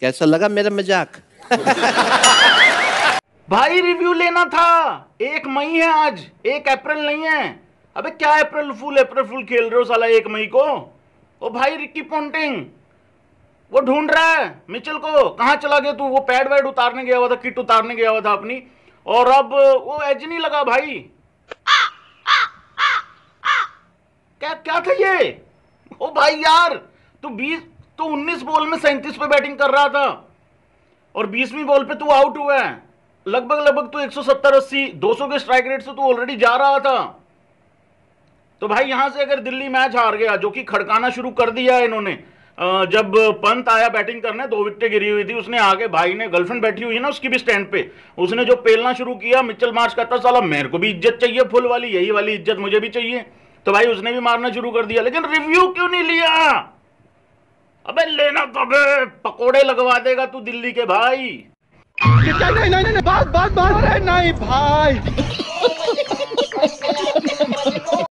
कैसा लगा मेरा मजाक? भाई रिव्यू लेना था। 1 मई है आज, 1 अप्रैल नहीं है। अबे क्या अप्रैल फूल खेल रहे हो साला 1 मई को। ओ भाई रिकी पोंटिंग वो ढूंढ रहा है मिचेल को। कहां चला गया तू? वो पैड वैड उतारने गया हुआ था, किट उतारने गया हुआ था अपनी, और अब वो एज नहीं लगा भाई। क्या क्या था ये? ओ भाई यार, तू 19 बॉल में 37 पे बैटिंग कर रहा था और 20वीं बॉल पे तू आउट हुआ है। लगभग तू 170-80 200 के स्ट्राइक रेट से तू ऑलरेडी जा रहा था। तो भाई यहां से अगर दिल्ली मैच हार गया, जो कि खड़काना शुरू कर दिया है इन्होंने, जब पंत आया बैटिंग करने, 2 विकेटें गिरी हुई थी, उसने आगे, भाई ने गर्लफ्रेंड बैठी हुई है ना उसकी भी स्टैंड पे, उसने जो पेलना शुरू किया, मिचेल मार्श कहता साला मेरे को भी इज्जत चाहिए फुल वाली, यही वाली इज्जत मुझे भी चाहिए। तो भाई उसने भी मारना शुरू कर दिया। लेकिन रिव्यू क्यों नहीं लिया? अबे लेना तो बे, पकोड़े लगवा देगा तू दिल्ली के भाई। नहीं, बात नहीं भाई।